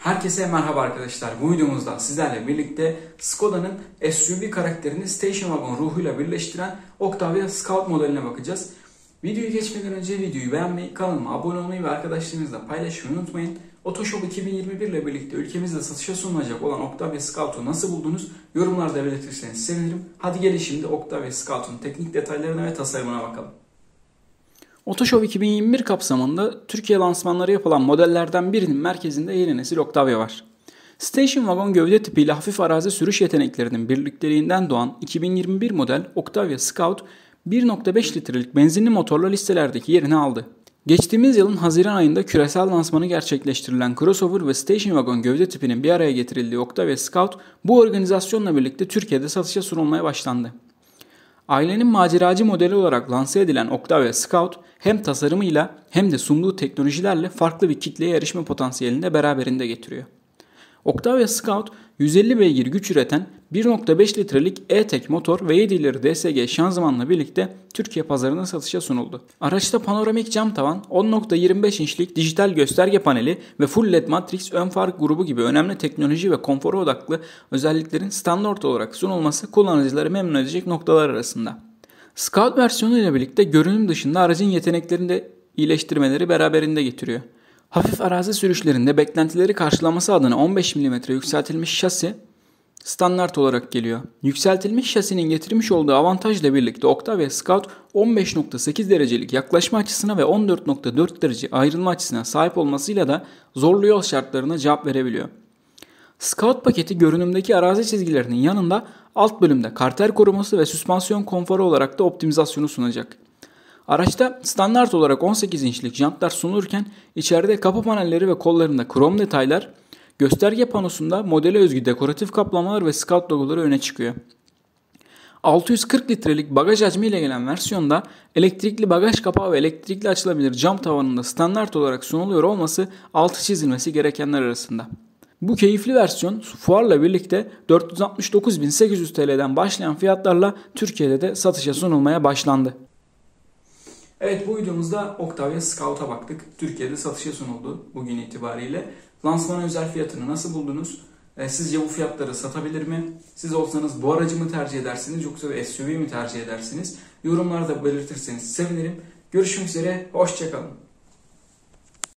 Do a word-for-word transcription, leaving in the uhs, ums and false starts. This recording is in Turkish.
Herkese merhaba arkadaşlar. Bu videomuzda sizlerle birlikte Skoda'nın S U V karakterini Station Wagon ruhuyla birleştiren Octavia Scout modeline bakacağız. Videoyu geçmeden önce videoyu beğenmeyi, kanalıma abone olmayı ve arkadaşlarınızla paylaşmayı unutmayın. Otoshop iki bin yirmi bir ile birlikte ülkemizde satışa sunulacak olan Octavia Scout'u nasıl buldunuz? Yorumlarda belirtirseniz sevinirim. Hadi gelin şimdi Octavia Scout'un teknik detaylarına ve tasarımına bakalım. Otoshop iki bin yirmi bir kapsamında Türkiye lansmanları yapılan modellerden birinin merkezinde yeni nesil Octavia var. Station Wagon gövde tipiyle hafif arazi sürüş yeteneklerinin birlikteliğinden doğan iki bin yirmi bir model Octavia Scout bir nokta beş litrelik benzinli motorla listelerdeki yerini aldı. Geçtiğimiz yılın Haziran ayında küresel lansmanı gerçekleştirilen crossover ve Station Wagon gövde tipinin bir araya getirildiği Octavia Scout bu organizasyonla birlikte Türkiye'de satışa sunulmaya başlandı. Ailenin maceracı modeli olarak lanse edilen Octavia Scout hem tasarımıyla hem de sunduğu teknolojilerle farklı bir kitleye erişme potansiyelini de beraberinde getiriyor. Octavia Scout yüz elli beygir güç üreten bir nokta beş litrelik E-Tech motor ve yedi ileri D S G şanzımanla birlikte Türkiye pazarına satışa sunuldu. Araçta panoramik cam tavan, on nokta yirmi beş inçlik dijital gösterge paneli ve Full L E D Matrix ön far grubu gibi önemli teknoloji ve konfora odaklı özelliklerin standart olarak sunulması kullanıcıları memnun edecek noktalar arasında. Scout versiyonu ile birlikte görünüm dışında aracın yeteneklerini de iyileştirmeleri beraberinde getiriyor. Hafif arazi sürüşlerinde beklentileri karşılaması adına on beş milimetre yükseltilmiş şasi standart olarak geliyor. Yükseltilmiş şasinin getirmiş olduğu avantajla birlikte Octavia Scout on beş nokta sekiz derecelik yaklaşma açısına ve on dört nokta dört derece ayrılma açısına sahip olmasıyla da zorlu yol şartlarına cevap verebiliyor. Scout paketi görünümdeki arazi çizgilerinin yanında alt bölümde karter koruması ve süspansiyon konforu olarak da optimizasyonu sunacak. Araçta standart olarak on sekiz inçlik jantlar sunulurken içeride kapı panelleri ve kollarında krom detaylar, gösterge panosunda modele özgü dekoratif kaplamalar ve Scout logoları öne çıkıyor. altı yüz kırk litrelik bagaj hacmi ile gelen versiyonda elektrikli bagaj kapağı ve elektrikli açılabilir cam tavanında standart olarak sunuluyor olması altı çizilmesi gerekenler arasında. Bu keyifli versiyon fuarla birlikte dört yüz altmış dokuz bin sekiz yüz T L'den başlayan fiyatlarla Türkiye'de de satışa sunulmaya başlandı. Evet, bu videomuzda Octavia Scout'a baktık. Türkiye'de satışa sunuldu bugün itibariyle. Lansman özel fiyatını nasıl buldunuz? E, sizce bu fiyatları satabilir mi? Siz olsanız bu aracı mı tercih edersiniz yoksa S U V mi tercih edersiniz? Yorumlarda belirtirseniz sevinirim. Görüşmek üzere, hoşça kalın.